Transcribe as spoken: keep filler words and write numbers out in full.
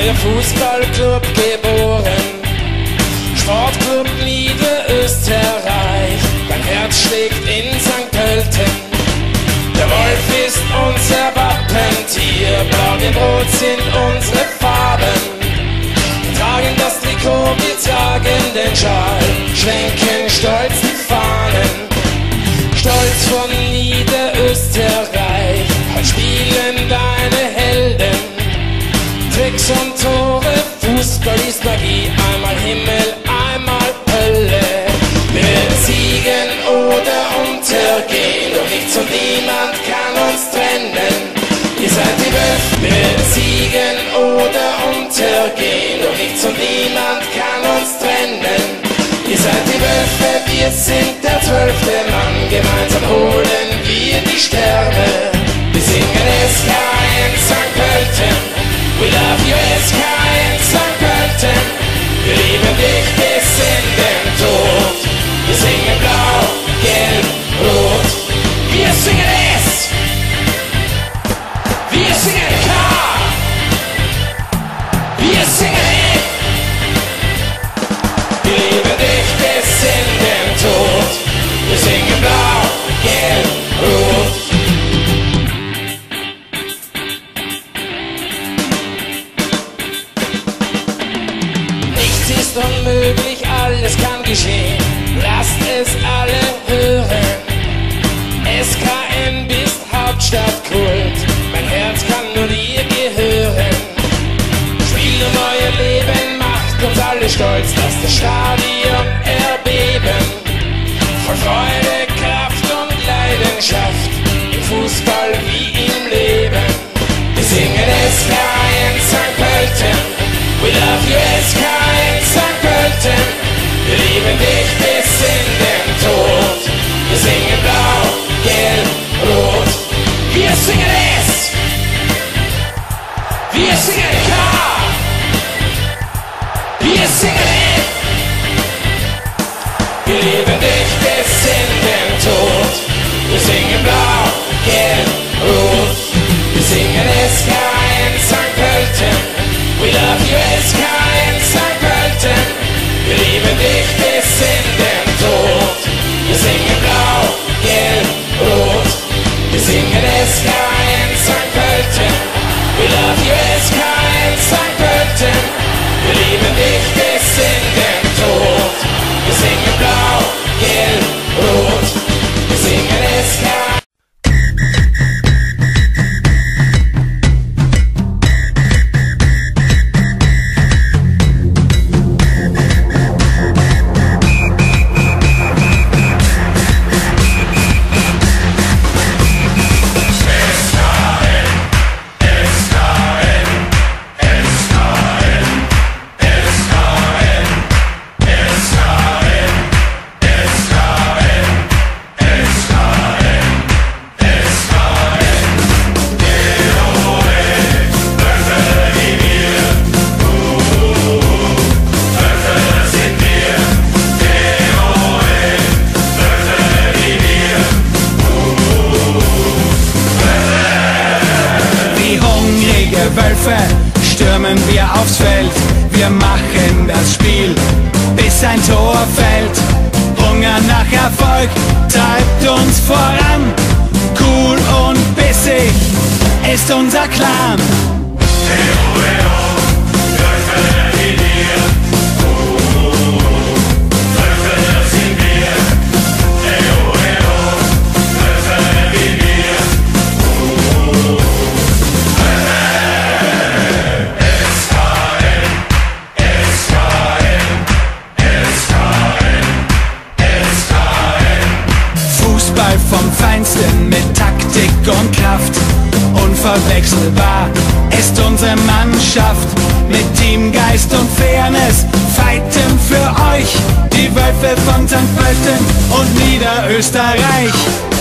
neuer Fußballclub geboren. Sportclub Niederösterreich, mein Herz schlägt in Sankt Pölten. Der Wolf ist unser Wappentier, blau wie rot sind unsere Farben. Wir tragen das Trikot, wir tragen den Schal, schwenken stolz die Fahnen. Stolz von Niederösterreich, halt spielen deine Helden. Tricks und Tore, Fußball ist Magie, einmal Himmel, einmal Hölle. Wir werden siegen oder untergehen, doch nichts und niemand kann uns trennen. Ihr seid die Wölfe, wir werden siegen oder untergehen, doch nichts und niemand kann uns trennen. Ihr seid die Wölfe, wir sind der zwölfte Mann, gemeinsam holen wir die Sterne. Wir singen S K N Sankt Pölten, we love you S K N Sankt Pölten. Wir lieben dich bis in den Tod. Wir singen blau, gelb, rot. Wir singen S, wir singen K, wir singen E. Wir lieben dich bis in den Tod. Wir singen blau, gelb, rot. Nichts ist unmöglich, alles kann geschehen. Lasst es alle hören. S K N bist Hauptstadtkult. Mein Herz kann nur dir gehören. Spiel um euer Leben, macht uns alle stolz, lasst das Stadion erbeben. Voll Freude, Kraft und Leidenschaft, im Fußball wie im Leben. Wir singen S K N Sankt Pölten, we love you S K N Sankt Pölten. Wir lieben dich bis in den Tod. Wir singen blau, gelb, rot. Wir singen S, wir singen K, wir singen E. Wir lieben dich bis in den Tod. Wir singen blau, gelb, rot. Wir singen S K N Sankt Pölten, we love you S K N Sankt Pölten. Wir lieben dich bis in den Tod. Wir singen blau, gelb, rot. Wir singen S K N Sankt Pölten, we love you S K N Sankt Pölten. Wir lieben dich bis in den Tod. Wir singen blau, gelb, rot. Wir singen S K N. Wölfe stürmen wir aufs Feld, wir machen das Spiel, bis ein Tor fällt. Hunger nach Erfolg treibt uns voran, cool und bissig ist unser Clan. Vom Feinsten mit Taktik und Kraft, unverwechselbar ist unsere Mannschaft. Mit Teamgeist und Fairness fighten für euch die Wölfe von Sankt Pölten und Niederösterreich.